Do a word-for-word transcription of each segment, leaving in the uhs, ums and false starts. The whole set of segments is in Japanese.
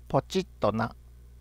ポチッとな。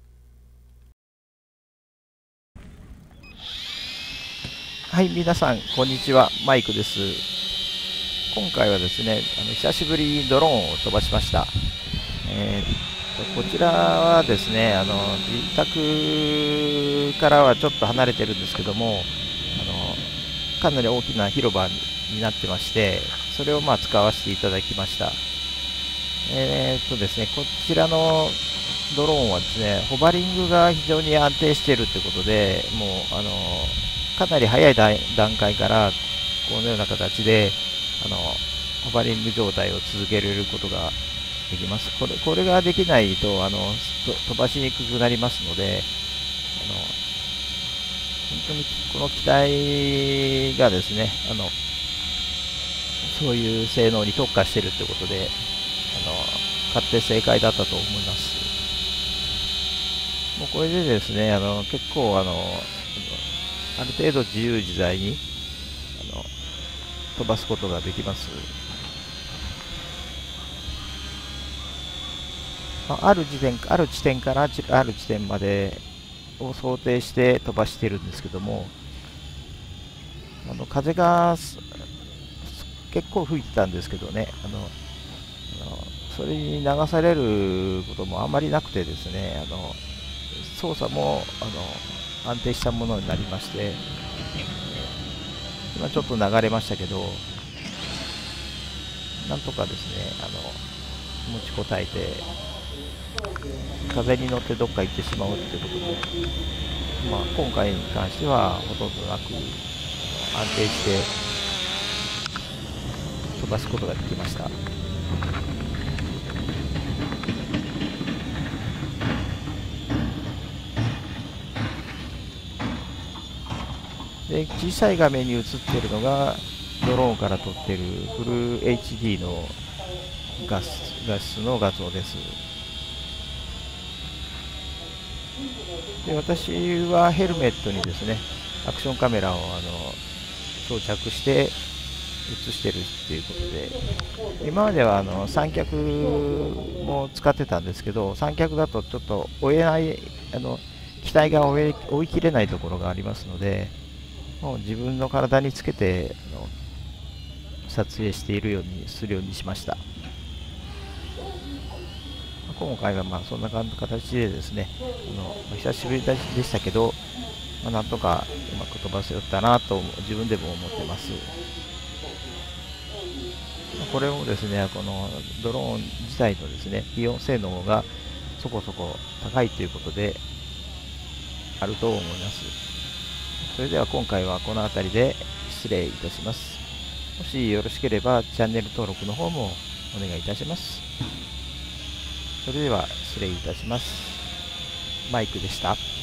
はい、皆さん、こんにちは。マイクです。今回はですね、あの久しぶりにドローンを飛ばしました。えー、とこちらはですね、あの自宅からはちょっと離れてるんですけども、あのかなり大きな広場になってまして、それをまあ使わせていただきました。えーとですね、こちらのドローンはですね、ホバリングが非常に安定しているということで、もうあのかなり早い段階からこのような形であのホバリング状態を続けられることができます。これこれができないとあの飛ばしにくくなりますので、あの本当にこの機体がですね、あのそういう性能に特化しているということで、あの買って正解だったと思います。もうこれでですね、あの結構あのある程度自由自在にあの飛ばすことができます。ある時点ある地点からある地点までを想定して飛ばしているんですけども、あの風が結構吹いてたんですけどね、あのあのそれに流されることもあまりなくてですね、あの操作もあの安定したものになりまして、今ちょっと流れましたけど、なんとかですね、あの持ちこたえて、風に乗ってどっか行ってしまうということで、まあ、今回に関してはほとんどなく安定して飛ばすことができました。で、小さい画面に映っているのがドローンから撮っているフル エイチディー の画質画質の画像です。で、私はヘルメットにですね、アクションカメラをあの装着して映してるっていうことで、今まではあの三脚も使ってたんですけど、三脚だとちょっと追えない、あの機体が追い追いきれないところがありますので、もう自分の体につけてあの撮影しているようにするようにしました。今回はまあそんな感じの形でですね、あの久しぶりでしたけど、まあ、なんとかうまく飛ばせたなと自分でも思ってます。これもですね、このドローン自体のですね、費用性能がそこそこ高いということであると思います。それでは今回はこの辺りで失礼いたします。もしよろしければチャンネル登録の方もお願いいたします。それでは失礼いたします。マイクでした。